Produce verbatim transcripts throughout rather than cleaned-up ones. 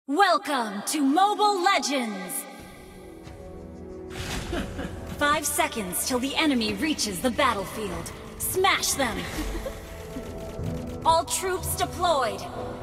Welcome to Mobile Legends! Five seconds till the enemy reaches the battlefield. Smash them! All troops deployed!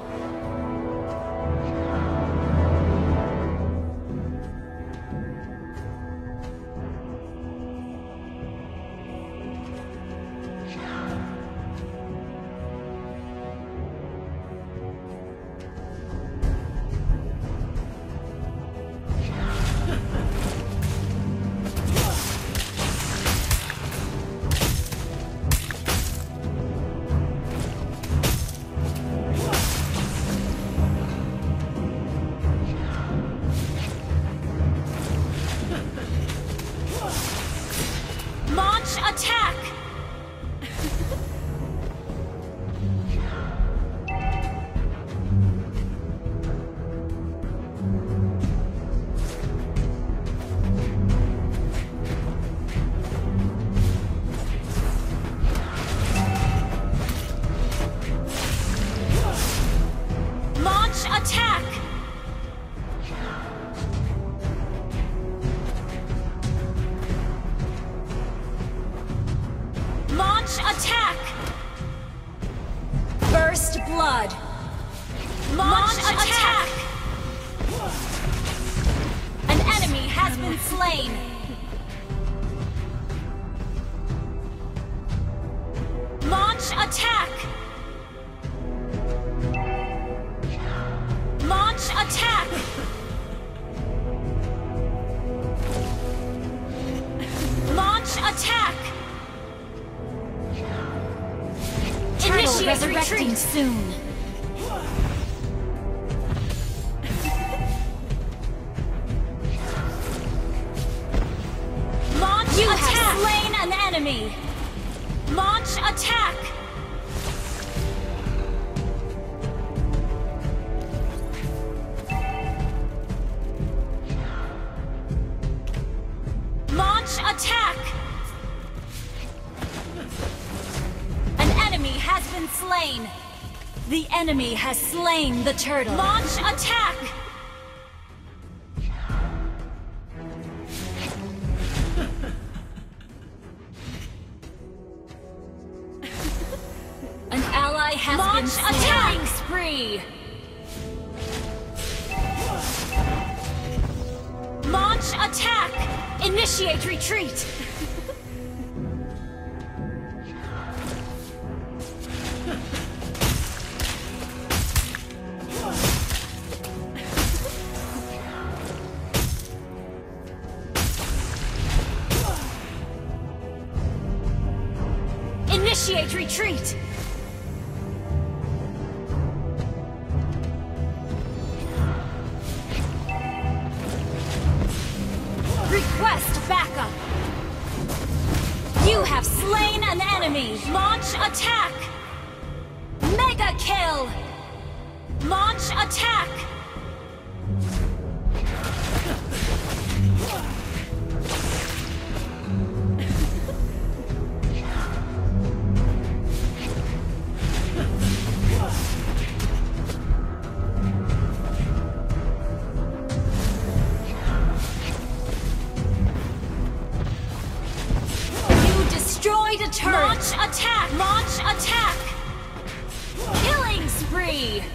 Attack! Launch attack! Launch attack! Burst blood! Launch, Launch attack! attack! An enemy has been slain! Launch attack! Launch attack! Launch attack! Initiate resurrecting retreat. Soon. Launch you attack. Have slain an enemy. Launch attack. Launch attack. Has been slain. The enemy has slain the turtle. Launch attack! An ally has Launch been slain. Attacking spree! Launch attack! Initiate retreat! Initiate retreat! Request backup! You have slain an enemy! Launch attack! Mega kill! Launch attack! Destroyed a turret! Launch attack! Launch attack! Killing spree!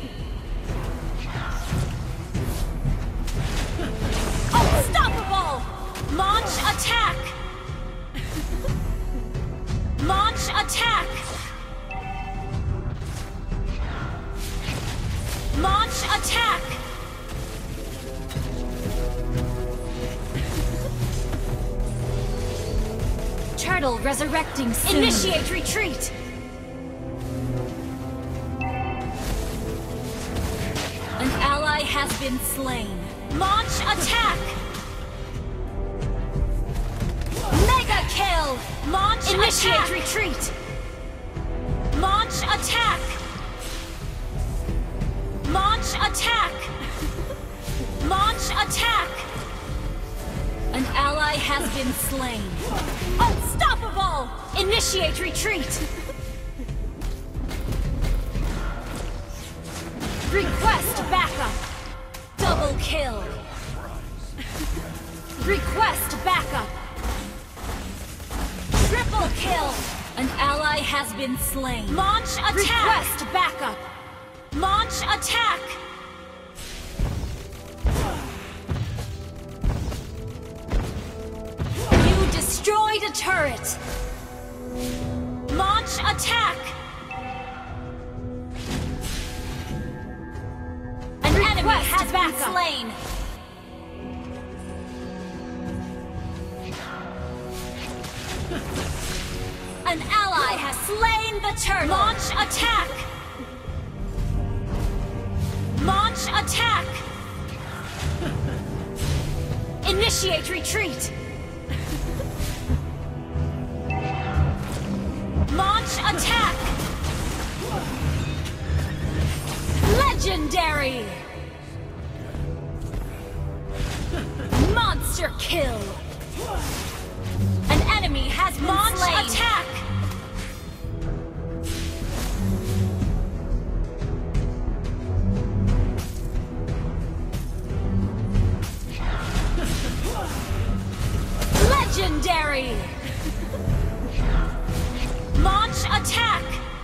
Unstoppable! Launch attack! Launch attack! Launch attack! Turtle resurrecting soon. Initiate retreat! An ally has been slain. Launch attack! Mega kill! Launch Initiate attack. Retreat! Launch attack! Launch attack! Launch attack! An ally has been slain. Unstoppable! Initiate retreat! Request backup! kill. Request backup. Triple kill. An ally has been slain. Launch attack. Request backup. Launch attack. You destroyed a turret. Launch attack. An enemy has been slain. An ally has slain the turtle. Launch attack. Launch attack. Initiate retreat. Launch attack. Legendary. Monster kill. An enemy has been Launch slain. Attack. Legendary. Launch attack.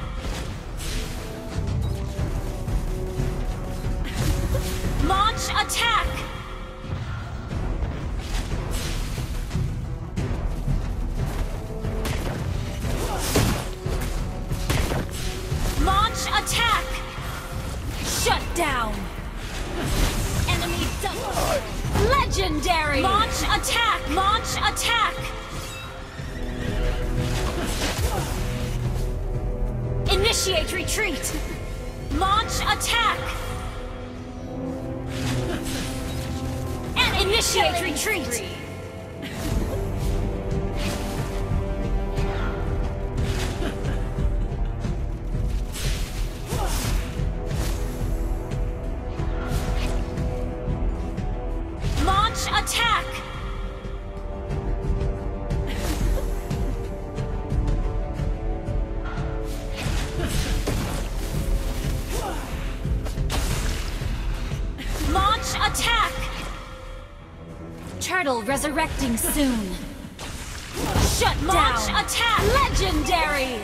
Launch attack. Launch attack. Shut down. Enemy double. Legendary. Launch attack. Launch attack. Initiate retreat. Launch attack. And initiate retreat. Launch attack. Launch attack! Turtle resurrecting soon. Shut down! Launch attack! Legendary!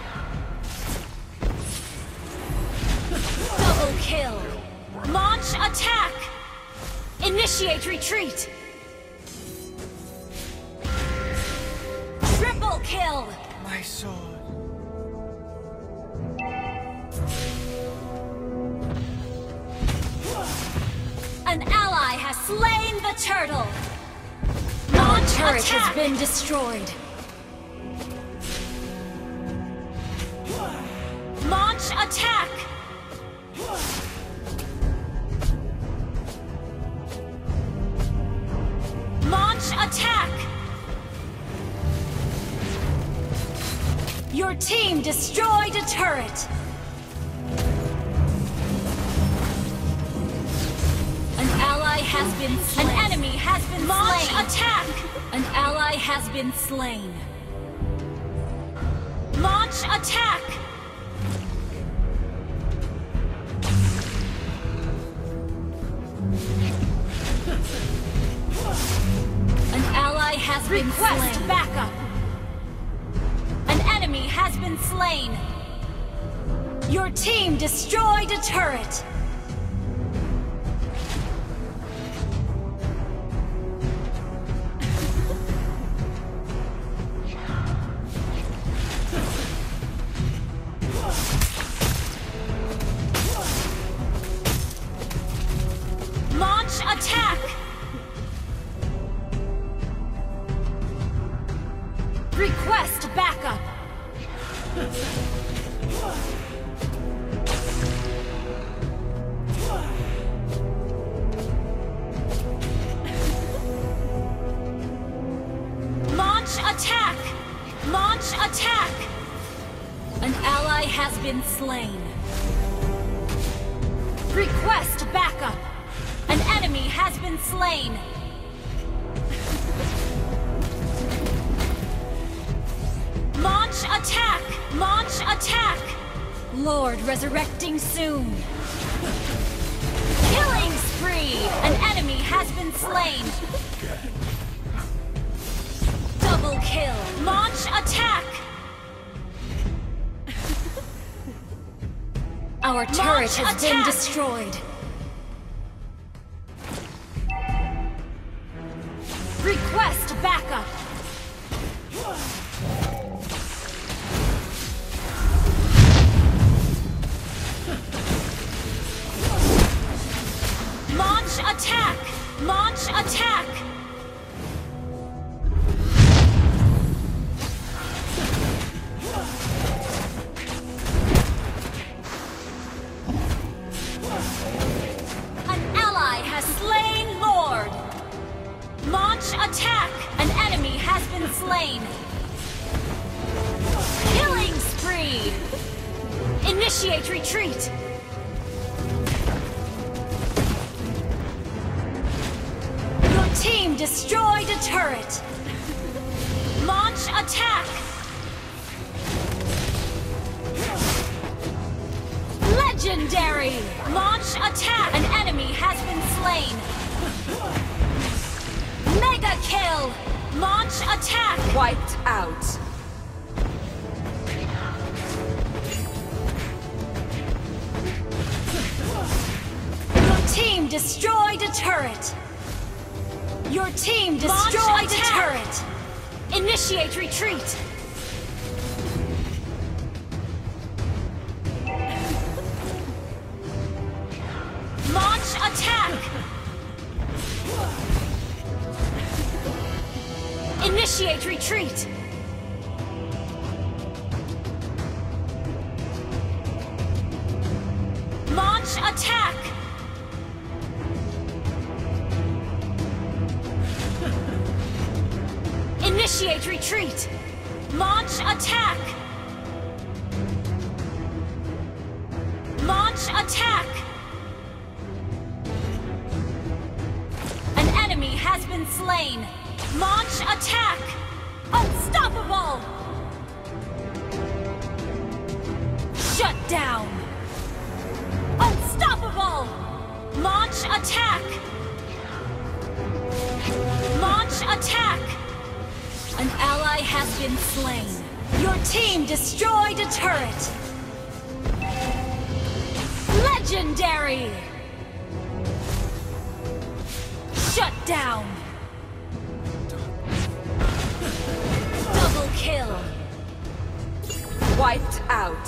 Double kill! Launch attack! Initiate retreat! Triple kill! My sword. An ally has slain the turtle! Launch turret attack. Has been destroyed. Launch attack! Launch attack! Your team destroyed a turret! An ally has been slain. An enemy has been Launch slain. Attack! An ally has been slain. Launch attack! An ally has been Request slain. Backup! An enemy has been slain. Your team destroyed a turret. Launch attack! Request backup! Launch attack! Launch attack! An ally has been slain. Request backup! An enemy has been slain. Launch attack! Launch attack! Lord resurrecting soon. Killing spree! An enemy has been slain! Double kill! Launch attack! Our turret Launch has attack. been destroyed. Request backup! Launch attack! Launch attack! An ally has slain Lord! Launch attack! An enemy has been slain! Killing spree! Initiate retreat! Your team destroyed a turret! Launch attack! Legendary! Launch attack! An enemy has been slain! Mega kill! Launch attack! Wiped out. Your team destroyed a turret! Your team destroyed a turret! Initiate retreat! Launch attack! Initiate retreat! Launch attack! Initiate retreat! Launch attack! Launch attack! An enemy has been slain! Launch attack! Unstoppable! Shut down! Unstoppable! Launch attack! Launch attack! An ally has been slain. Your team destroyed a turret! Legendary! Shut down! Double kill! Wiped out.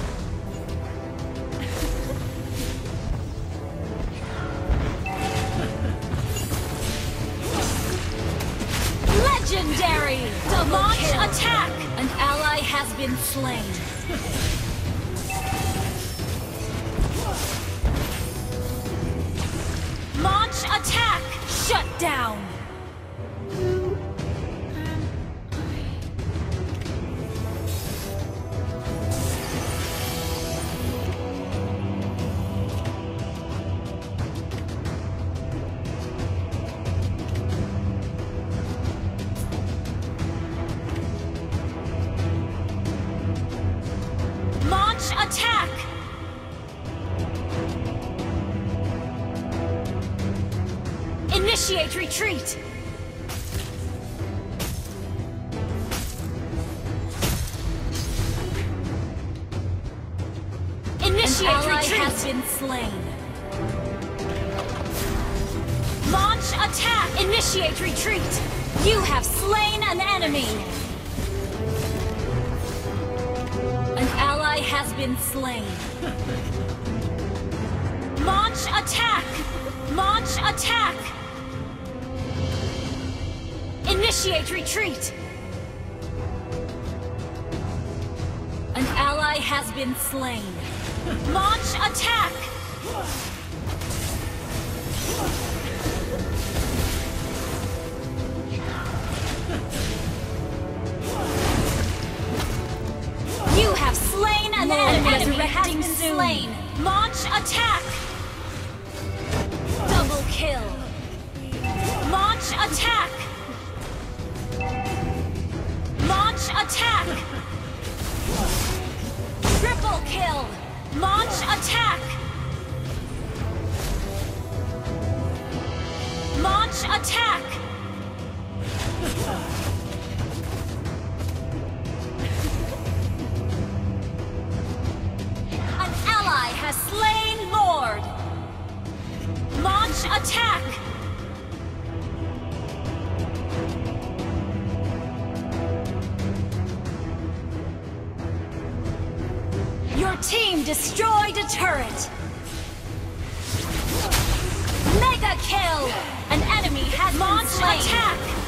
Legendary! Double Launch kill. Attack! An ally has been slain. Launch attack! Shut down! Attack! Initiate retreat! Initiate An ally retreat! Has been slain. Launch attack! Initiate retreat! You have slain an enemy! Has been slain. Launch attack! Launch attack! Initiate retreat! An ally has been slain. Launch attack! You have slain an enemy, enemy has been soon. slain. Launch attack! Double kill. Launch attack! Launch attack! Triple kill! Launch attack! Launch attack! An ally has slain Lord! Launch attack! Your team destroyed a turret! Mega kill! An enemy has launched attack!